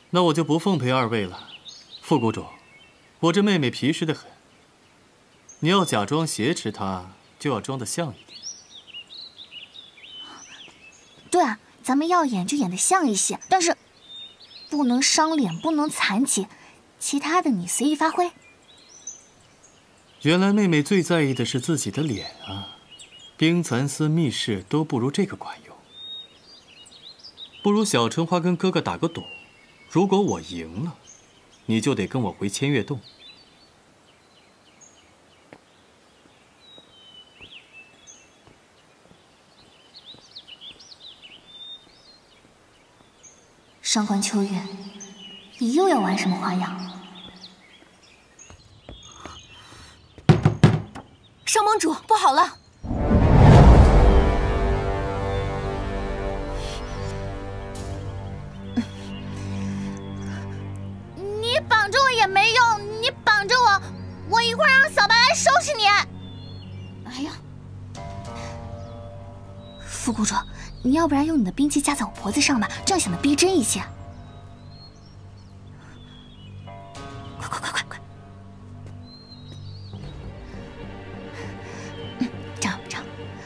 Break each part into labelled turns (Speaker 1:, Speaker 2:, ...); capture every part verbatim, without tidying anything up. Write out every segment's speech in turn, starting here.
Speaker 1: 那我就不奉陪二位了。副谷主，我这妹妹皮实得很，你要假装挟持她，就要装得像一点。
Speaker 2: 对啊，咱们要演就演得像一些，但是不能伤脸，不能残疾，其他的你随意发挥。
Speaker 1: 原来妹妹最在意的是自己的脸啊，冰蚕丝、密室都不如这个管用。不如小春花跟哥哥打个赌，如果我赢了，你就得跟我回千月洞。
Speaker 2: 上官秋月，你又要玩什么花样？
Speaker 3: 上盟主，不好了！
Speaker 2: 你绑着我也没用，你绑着我，我一会儿让小白来收拾你。哎呀，副谷主，你要不然用你的兵器架在我脖子上吧，这样显得逼真一些。快快快快快！嗯，这样这样。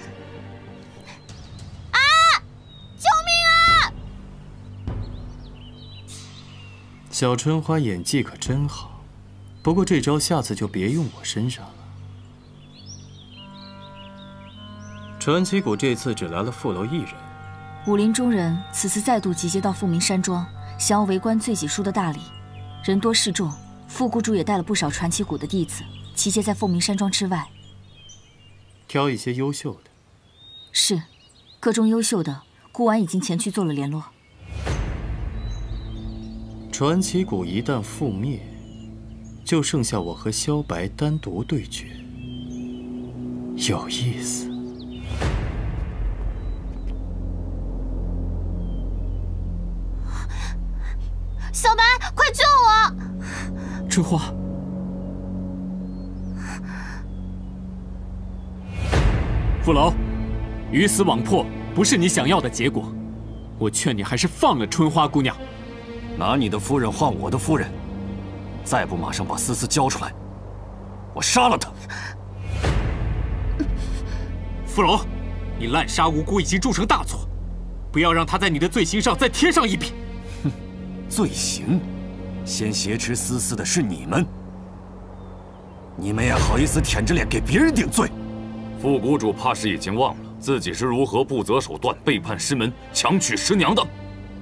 Speaker 2: 啊！救命啊！
Speaker 1: 小春花演技可真好，不过这招下次就别用我身上了。传奇谷这次只来了傅楼一人。
Speaker 4: 武林中人此次再度集结到富民山庄，想要围观罪己书的大礼，人多势众。副谷主也带了不少传奇谷的弟子，集结在富民山庄之外。
Speaker 1: 挑一些优秀的。
Speaker 4: 是，各中优秀的，孤丸已经前去做了联络。
Speaker 1: 传奇谷一旦覆灭，就剩下我和萧白单独对决，有意思。
Speaker 2: 小白，快救我！
Speaker 5: 春花，傅楼，鱼死网破不是你想要的结果，我劝你还是放了春花姑娘。
Speaker 6: 拿你的夫人换我的夫人，再不马上把思思交出来，我杀了她！
Speaker 5: 傅楼，你滥杀无辜已经铸成大错，不要让他在你的罪行上再贴上一笔。
Speaker 6: 哼，罪行，先挟持思思的是你们，你们也好意思舔着脸给别人顶罪？
Speaker 7: 副谷主怕是已经忘了自己是如何不择手段背叛师门、强娶师娘的。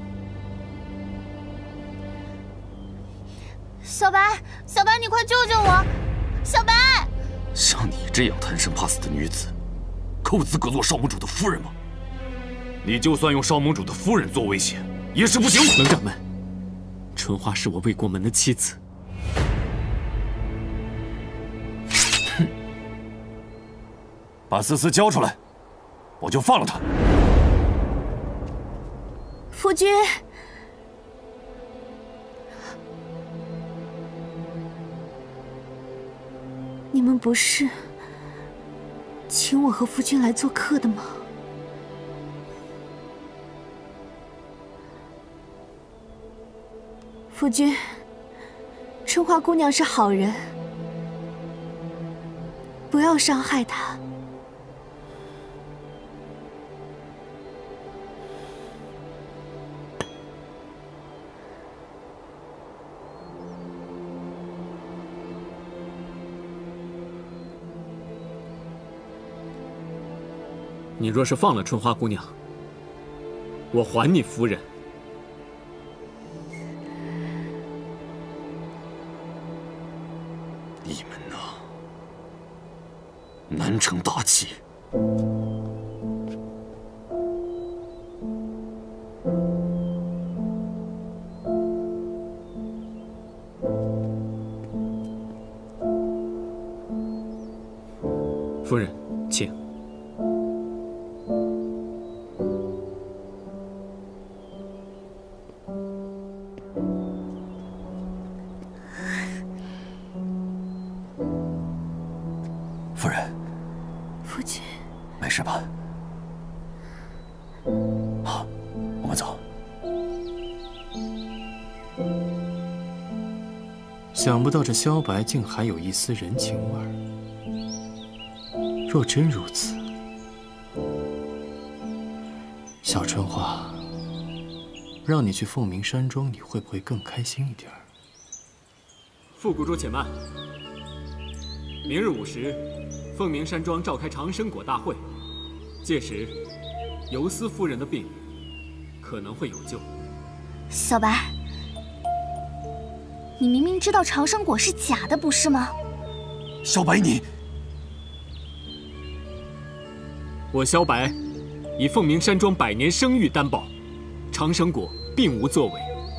Speaker 2: 小白，小白，你快救救我！小白，
Speaker 7: 像你这样贪生怕死的女子，够资格做少盟主的夫人吗？你就算用少盟主的夫人做威胁，也是不行。
Speaker 5: 冷掌门，春花是我未过门的妻子。
Speaker 6: 哼，把思思交出来，我就放了她。
Speaker 2: 夫君。你们不是请我和夫君来做客的吗？夫君，春花姑娘是好人，不要伤害她。
Speaker 5: 你若是放了春花姑娘，我还你夫人。
Speaker 7: 你们呐，难成大器。
Speaker 5: 夫人，请。
Speaker 6: 夫人，
Speaker 2: 夫君，
Speaker 6: 没事吧？好，我们走。
Speaker 1: 想不到这萧白竟还有一丝人情味儿。若真如此，小春花，让你去凤鸣山庄，你会不会更开心一点儿？
Speaker 5: 副谷主且慢。明日午时，凤鸣山庄召开长生果大会，届时尤斯夫人的病可能会有救。
Speaker 2: 小白，你明明知道长生果是假的，不是吗？
Speaker 6: 小白，你……
Speaker 5: 我萧白以凤鸣山庄百年声誉担保，长生果并无作为。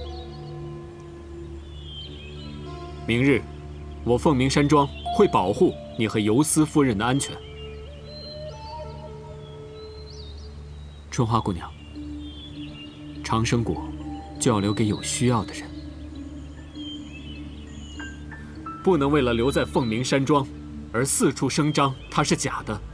Speaker 5: 明日，我凤鸣山庄会保护你和尤斯夫人的安全。春花姑娘，长生果就要留给有需要的人，不能为了留在凤鸣山庄而四处声张它是假的。